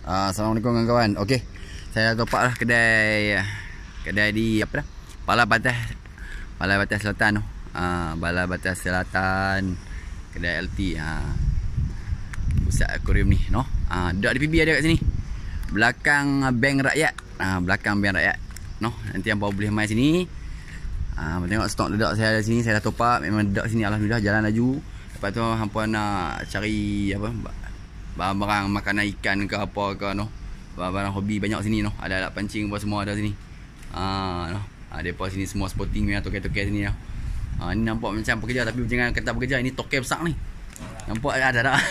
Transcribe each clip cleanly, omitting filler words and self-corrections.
Assalamualaikum kawan-kawan. Okey. Saya top up lah kedai di apa dah? Balai Batas Selatan tu. Balai Batas Selatan kedai LT. Pusat akuarium ni, noh. Duduk di PB ada kat sini. Belakang Bank Rakyat. Belakang Bank Rakyat. Noh, nanti hangpa boleh mai sini. Tengok stok duduk saya ada sini, saya dah top up. Memang duduk sini alhamdulillah jalan laju. Lepas tu hangpa nak cari apa? Barang-barang makanan ikan ke apa ke noh. Barang-barang hobi banyak sini noh. Ada alat pancing apa semua ada sini. Noh. Depa sini semua sporting punya toke-toke sini noh. Ni nampak macam pekerja tapi jangan kata pekerja, ini toke besar ni. Nampak ada tak?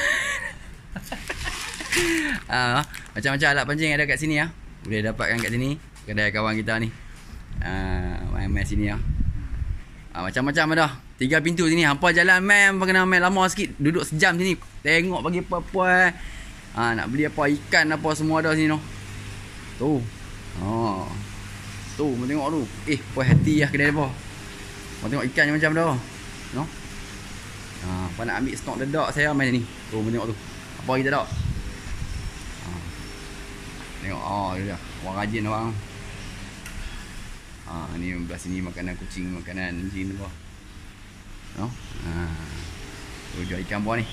Macam-macam alat pancing ada kat sini ya. Boleh dapatkan kat sini. Kedai kawan kita ni. Main-main sini ya. Macam-macam ada. 3 pintu sini. Hampa jalan main kena main lama sikit. Duduk sejam sini. Tengok bagi apa-apa. Nak beli apa ikan apa semua ada sini noh. Tu. Tu tengok tu. Puas hati lah kedai depa. Mau tengok ikan macam dah. Noh. Apa nak ambil stok dedak saya main ni. Tu tengok tu. Apa kita dak? Tengok dia dah. Orang rajin orang. Ni belah sini makanan kucing, makanan anjing tu. No? Tu jual ikan buah ni.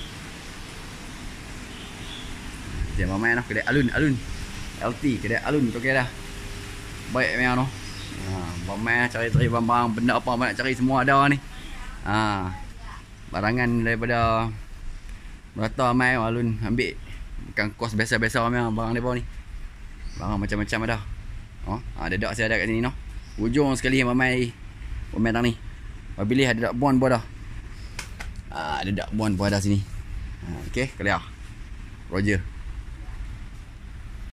Dia main noh kedai Alun. LT kedai Alun tu okey dah. Baik memang noh. Main cari-cari barang benda apa nak cari semua ada ni. Barangan daripada Merata mai Alun ambil. Bukan kos biasa-biasa memang barang depa ni. Barang macam-macam ada. Dedak saya ada kat sini noh. Ujung sekali mamai tang ni. Apabila ada dak bon buat dah. Ada dak bon buat dah sini. Okey, clear. Roger.